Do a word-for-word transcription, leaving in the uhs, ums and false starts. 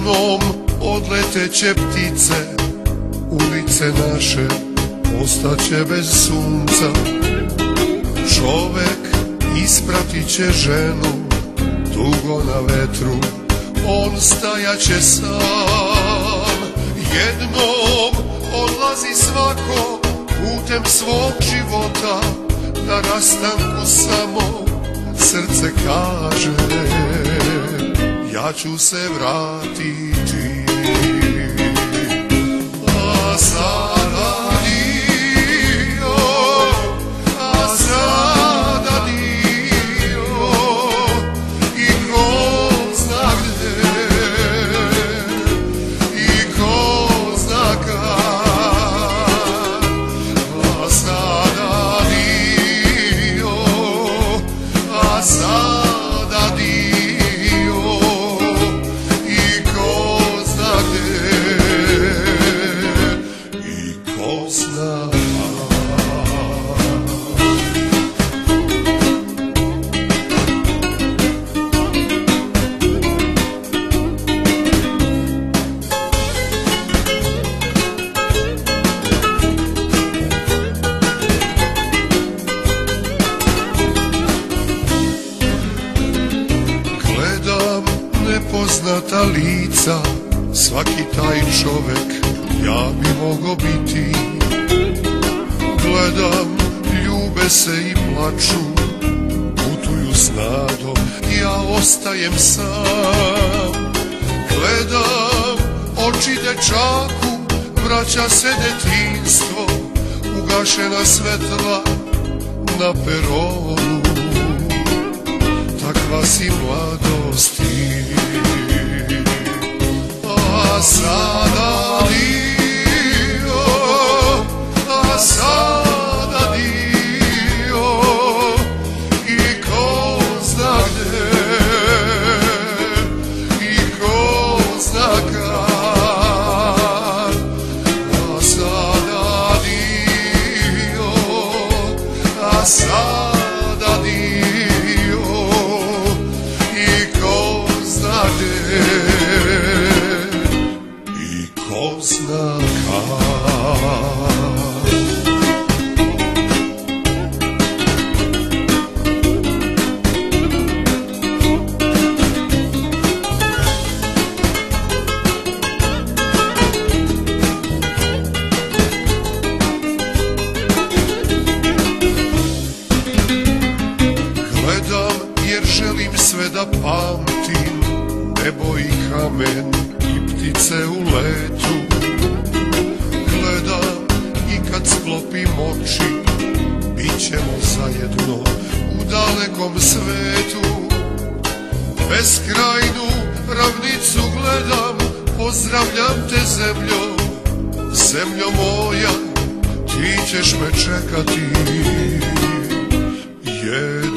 Jednom odleteće ptice, ulice naše ostaće bez sunca. Čovek ispratit će ženu, dugo na vetru, on stajaće sam. Jednom odlazi svako putem svog života, na rastanku samo srce kaže ja ću se vratiti. A sada dio, a sada dio, i ko zna gde, i ko zna kad. A sada dio, a sada dio, i ko zna gde, i ko zna kad. Gledam nepoznata lica, svaki taj čovek ja bi mogo biti. Gledam, ljube se i plaču, putuju s nadom, ja ostajem sam. Gledam, oči dečaku, vraća se detinjstvo, ugašena svetla na peronu. Takva si mladosti, a sada dio, a sada dio, i ko zna gde, i ko zna kad. A sada dio, a sada dio, i ko zna gde, i ko zna kad. Gledam jer želim sve da pamtim, nebo i kamen i ptice u letu. Gledam i kad sklopim oči, bit ćemo zajedno u dalekom svetu. Beskrajnu ravnicu gledam, pozdravljam te zemljo, zemljo moja, ti ćeš me čekati. Yeah.